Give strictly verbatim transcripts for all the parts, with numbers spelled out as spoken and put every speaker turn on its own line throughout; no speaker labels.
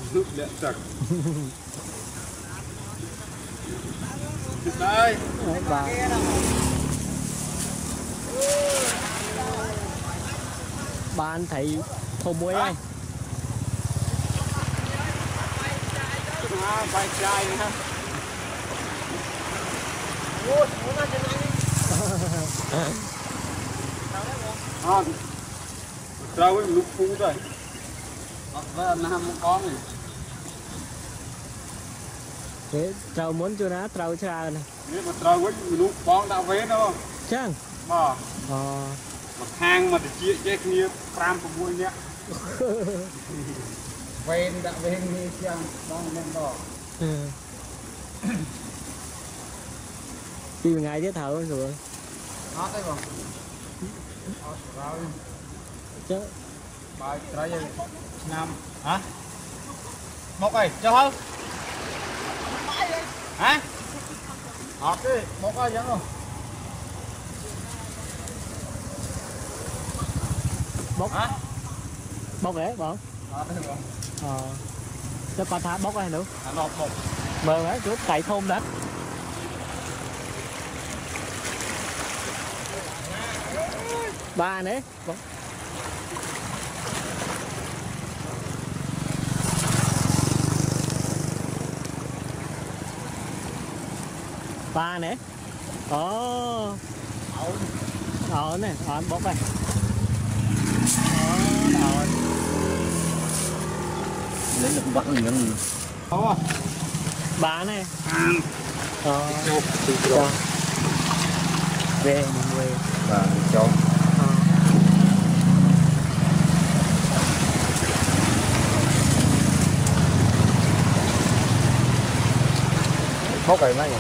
nước lẹ chặt đây
bà bà anh thấy thô muối ấy
à, vai trai nữa ha à, trâu với lúc phú rồi và làm một con này
thế trâu muốn cho nó trâu cha này
nếu mà trâu với lúc con đã vế đâu
chăng
mà
ờ
mà hang mà để chia chết như cram của vui nhá vén đã vén như chăng đang lên đỏ
đi ngày tiếp thở rồi
nó thấy không
chứ
bài trái gì năm hả một ơi cho hơn hả học đi một ơi dẫn không
bốc
hả
bốc đấy bọn ờ cho con thả bốc này nữa
một một
mờ đấy chút cày thôm đó ba đấy bốc ba nè ồ ờ nè ờ bốc đây ờ
lấy được bắt mình nữa có
ba nè ờ
cho cho
về mình về
và cho bốc cái mấy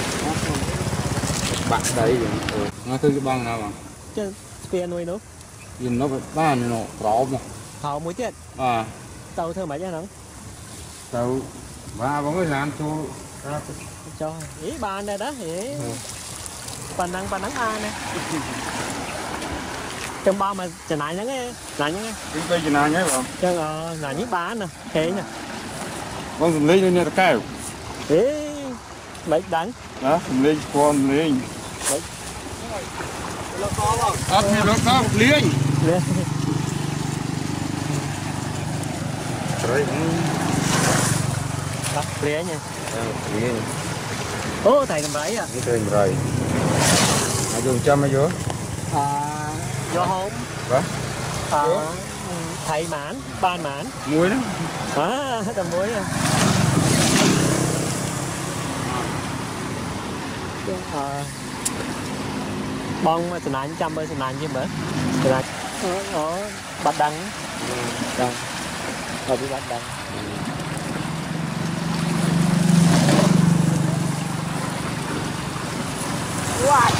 bạn đấy rồi nó cứ cái băng nào mà
chứ tiền nuôi nữa
nhìn nó phải ba này nó rõ mà
họ muối tiệt
à
tàu thơ mấy cho nó
tàu ba vẫn có làm cho ra
cho ý bàn này đó ý bàn năng bàn năng a nè trong bao mà chả nãy nhá nghe nãy nhá nghe
cái cây gì nào nhé không
chứ ờ nãy những bán nè thế nè
con dùng lấy lên cái
ý mấy đắng
đó dùng lên con lên ấp như nó có một liên
lên
rồi
bắt lía nha
liên
ô thầy cầm rẫy à
cái cây rồi mà dùng chăm hay vô
à do hôm
đó
à, thầy mãn ban mãn
muối đó
à tầm muối à à bông mà sườn nàn trăm ơi sườn nàn chứ mà sườn nàn nó bạch đăng đăng rồi bị bạch đăng wow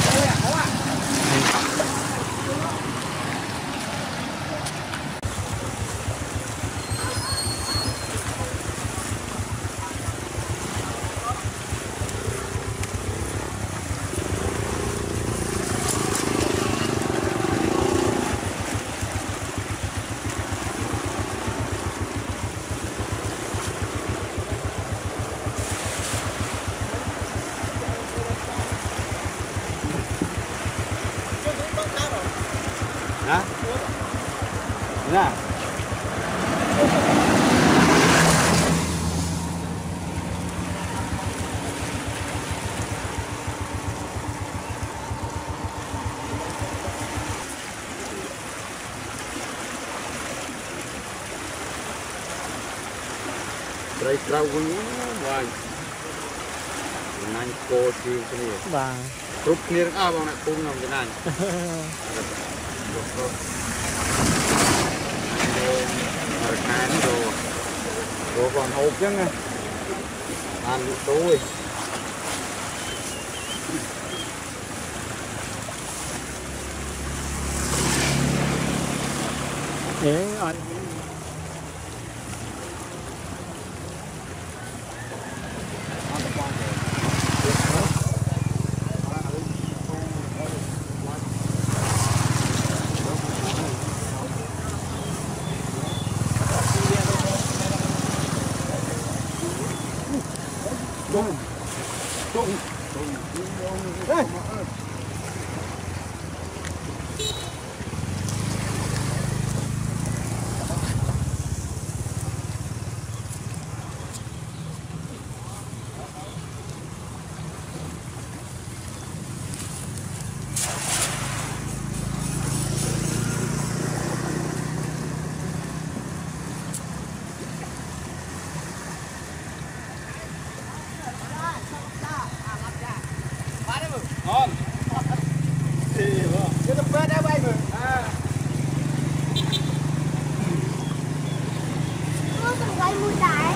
hả nè Trai trâu cũng vài nãy cô thì cái gì
và
group kia à bọn này cùng làm cái này rồi khai nó đồ đồ còn hộp chứ nghe ăn được tối
thế rồi
chung chung đây ngon thì cái tập quét đã bay rồi à
nó còn quay mũi đại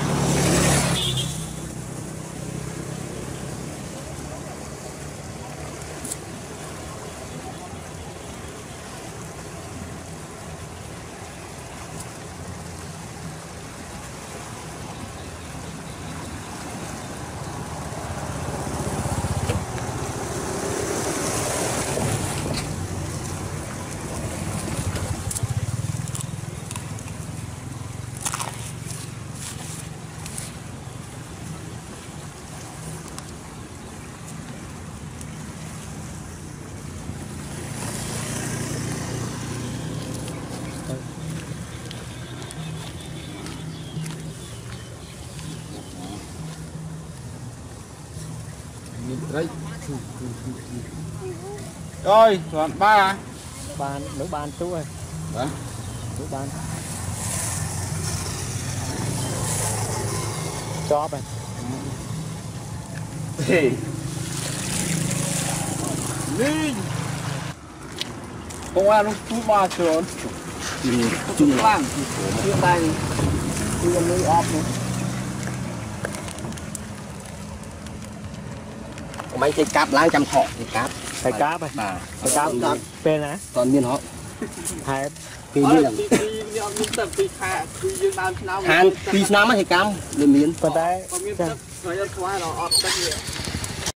đấy rồi chọn ba
Bàn nấu bàn chú ơi.
đấy
Nấu bàn. Cho bạn.
thì đi công an nó ba trường chung làm chuyện này thì còn nuôi ốp nữa
mấy cái cáp láng chăm thọ cái cáp
Phải cá vậy.
à
Phải cá bên á.
toàn nhiên họ
Hai
thì như là than pi năm thì cam lên miến
con tay.
rồi